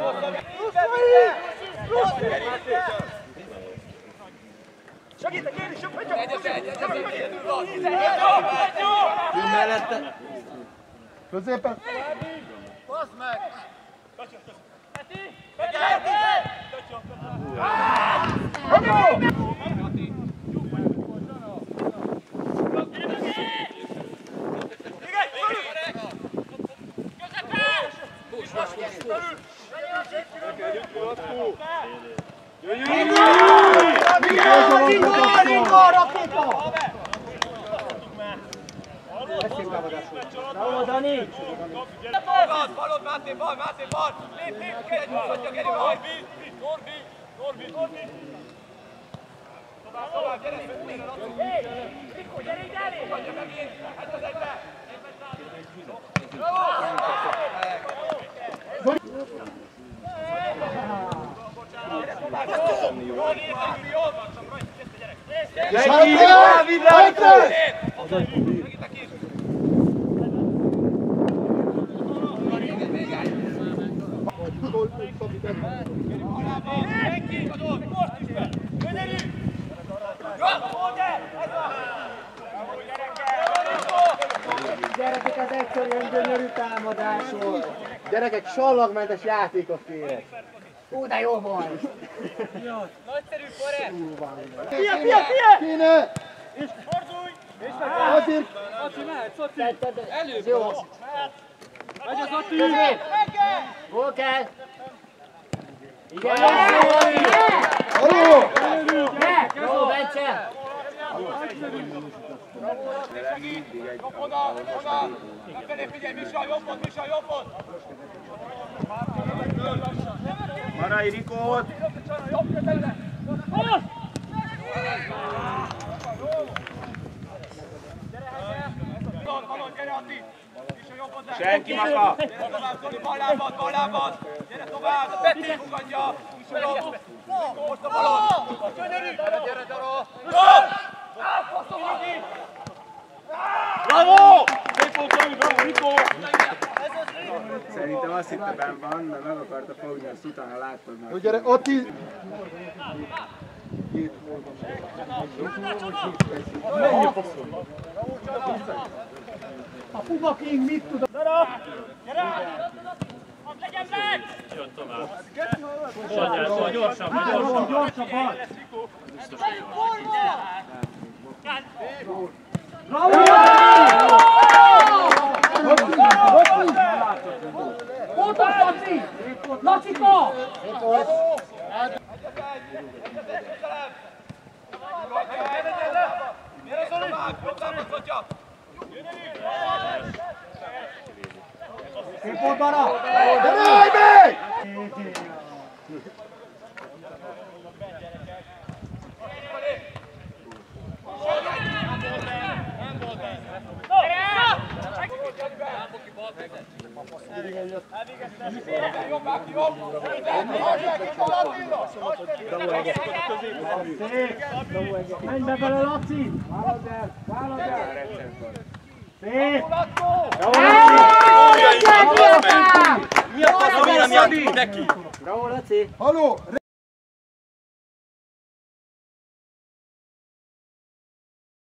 Segítek én is, jobb, mellette. Középen. Bassz meg! Bravo, Dani! Balod, Máté, bal! Lép, egy mutatja, gyere, Norbi! Tovább, gyere, Rikó, gyere ide elé! Mutatja megint, egy az egybe! Gyerekek, az egyszerűen gyönyörű támadás volt. Gyerekek, sallagmentes játékot kérek. Ó, de jó volt! Nagyszerű, Forrest! Fia! Kéne! És fordulj! És Azért! Aci, mehet, Szoci! Előbb! Jó! Megy az Aci! Hol kell? Igen! Halló! Jó, Bence! Jobb oda! Befelé figyelj, Misa, jobbot! Marai Rikót! Gyere, Ati! Senki maga! Gyere tovább, Zoli, bal lábad! Gyere tovább! Peti fogadja! Most a balon! Gyere, Dara! Bravo! Szép volt, bravo, Rikó! Szerintem azt hitte benn van, de meg akarta fogni, azt utána láttad már. Hogy gyere, Ati! Mennyi faszol? A Puma King mit tud? Gyere! Hadd legyen meg! Jön tovább. Sajnálom, gyorsabban. Biztos, hogy Pontos, Laci! Lacika! Gyere, Zoli! Jobb Zotya! Szép volt, Dara! Gyere, meg! Menj be bele, Laci! Vállad el! Szép! Mi a fasz, amire mi adjuk neki? Bravo, Laci! Halló!